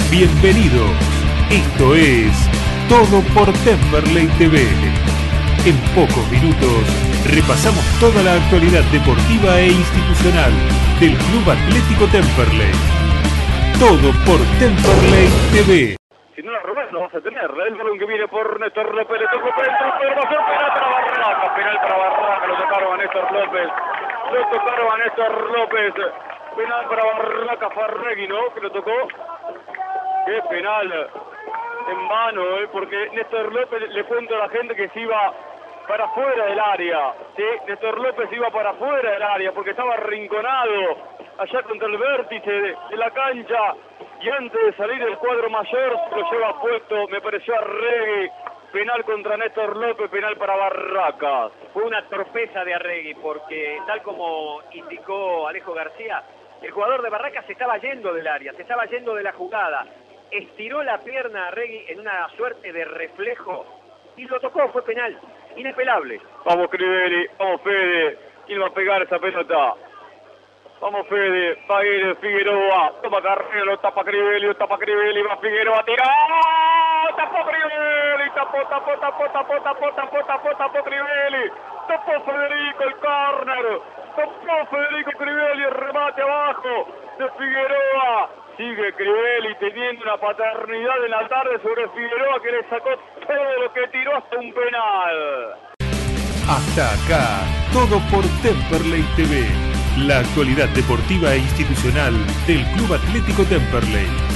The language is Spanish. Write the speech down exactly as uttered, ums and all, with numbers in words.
Bienvenidos. Esto es Todo por Temperley T V. En pocos minutos repasamos toda la actualidad deportiva e institucional del Club Atlético Temperley. Todo por Temperley T V. Si no la robás, no vas a tener. El balón que viene por Néstor López, le tocó para el pero va a ser penal para Barraca. Penal para Barraca, lo tocaron a Néstor López. Lo tocaron a Néstor López. Penal para Barraca, Farregui, ¿no? Que lo tocó. Qué penal en vano, ¿eh? Porque Néstor López, le cuento a la gente que se iba para afuera del área. ¿Sí? Néstor López iba para afuera del área porque estaba arrinconado allá contra el vértice de, de la cancha. Y antes de salir del cuadro mayor, lo lleva puesto, me pareció a Arregui. Penal contra Néstor López, penal para Barracas. Fue una torpeza de Arregui, porque tal como indicó Alejo García, el jugador de Barracas se estaba yendo del área, se estaba yendo de la jugada. Estiró la pierna a Arregui en una suerte de reflejo y lo tocó, fue penal, inapelable. Vamos Crivelli, vamos Fede, ¿quién va a pegar esa pelota? Vamos Fede, va a ir Figueroa, toma Carrero, lo tapa Crivelli, lo tapa Crivelli, va Figueroa, tira, tapó Crivelli, tapó, tapó, tapó, tapó, tapó, tapó, tapó, tapó Crivelli, tapó Federico el córner, tapó Federico Crivelli, el remate abajo de Figueroa, sigue Crivelli teniendo una paternidad en la tarde sobre Figueroa que le sacó todo lo que tiró hasta un penal. Hasta acá, todo por Temperley T V. La actualidad deportiva e institucional del Club Atlético Temperley.